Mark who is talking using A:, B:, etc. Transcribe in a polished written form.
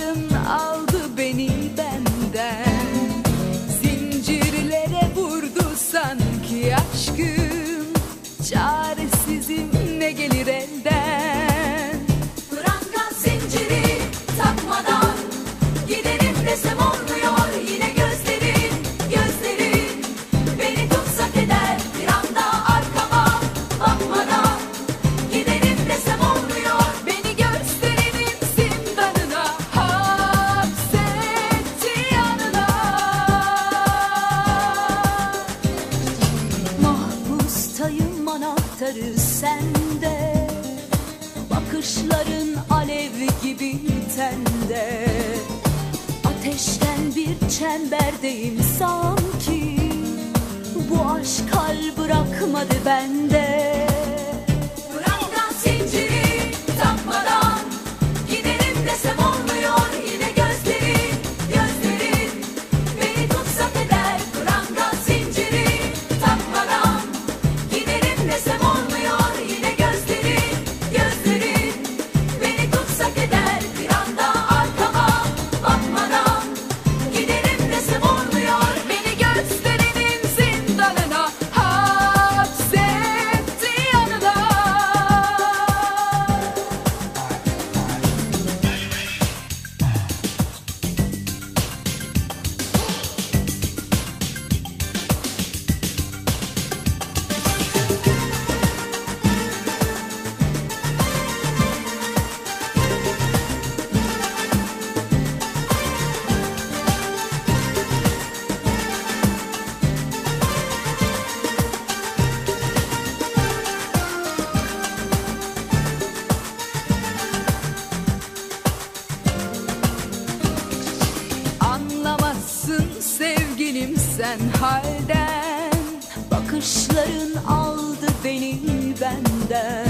A: Dostların aldı beni benden, zincirlere vurdu sanki aşkım. Çaresizim, ne gelir elden?
B: Pranga zinciri takmadan giderim desem olmuyor. Yine gözlerin beni tutsak eder. Bir anda arkama bakmadan giderim desem olmuyor.
A: Beni gösterinin zindanına hapsetti yanına. Mahpustayım, anahtarı sende. Bakışların alev gibi tende. Ateşten bir çemberdeyim sanki. Bu aşk hal bırakmadı bende.
B: Pranga zinciri takmadan giderim desem olmuyor. Yine gözlerin beni tutsak eder. Pranga zinciri takmadan giderim desem olmuyor. Yine gözlerin beni tutsak eder. Bir anda arkama bakmadan giderim desem olmuyor.
A: Beni gösterinin zindanına hapsetti yanına. Anlamazsın sevgilim sen halden. Bakışların aldı beni benden.